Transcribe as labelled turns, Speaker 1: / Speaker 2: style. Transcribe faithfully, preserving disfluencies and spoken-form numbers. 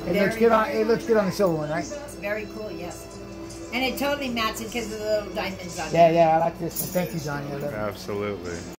Speaker 1: It
Speaker 2: Very
Speaker 1: looks good on.
Speaker 2: nice.
Speaker 1: It looks good on the silver one, right?
Speaker 2: Very cool, yes. And it totally matches because of the little diamonds on it.
Speaker 1: Yeah, yeah. I like this one. Thank you, Johnny. I love it.
Speaker 3: Absolutely.